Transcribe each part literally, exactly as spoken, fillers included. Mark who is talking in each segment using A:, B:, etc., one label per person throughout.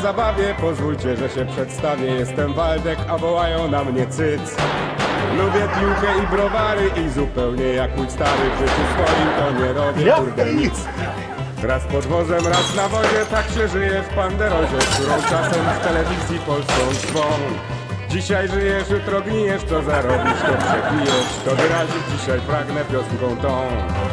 A: zabawie, pozwólcie, że się przedstawię. Jestem Waldek, a wołają na mnie Cyc. Lubię piłkę i browary i zupełnie jak mój stary w życiu swoim to nie robię kurde nic. Raz pod wozem, raz na wozie, tak się żyje w Panderozie, którą czasem w telewizji polską swą. Dzisiaj żyjesz, jutro gnijesz, co zarobisz, to przepijesz. To wyrazić dzisiaj pragnę piosenką tą.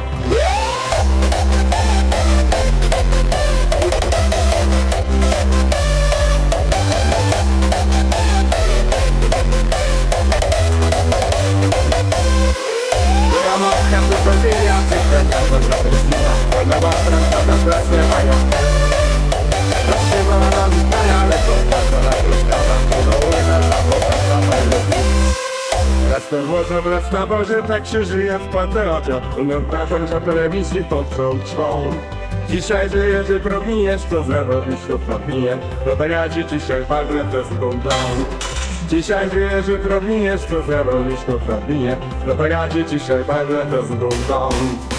A: Raz to włosem, raz na wozie, tak się żyje w Panterocie. Umiem taką na telewizji pod tą czwą. Dzisiaj żyjesz, jutro gnijesz, co zarobisz, to podbije. To ja ci dzisiaj walnę piosenką tą. Dzisiaj żyjesz, jutro gnijesz, co zarobisz, to podbije. To ja ci dzisiaj walnę piosenką tą.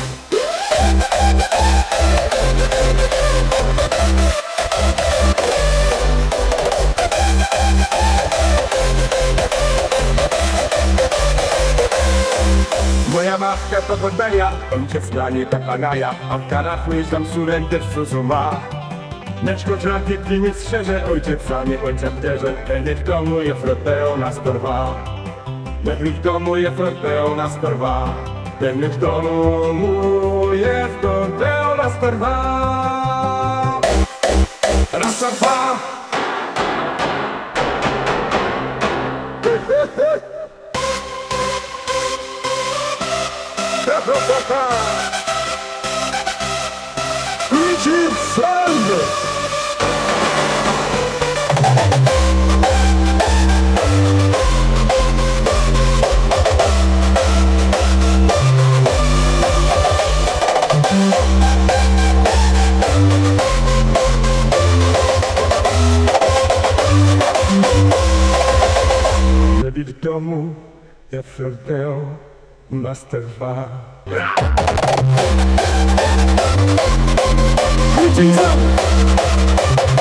A: Moja matka to poddaja, on cię wstanie taka naja, a w kanach łyżdżam surek też co co ma. Neczko trafi klinik strzeże, ojciec sami ojca bierze, będzie w domu je froteo nas porwa. Będzie w domu je froteo nas porwa. Będzie w domu je froteo nas porwa. Raz, a dwa. Richard Sanders. Lepiej w domu, ja flirteo, master dwa. Richard Sanders.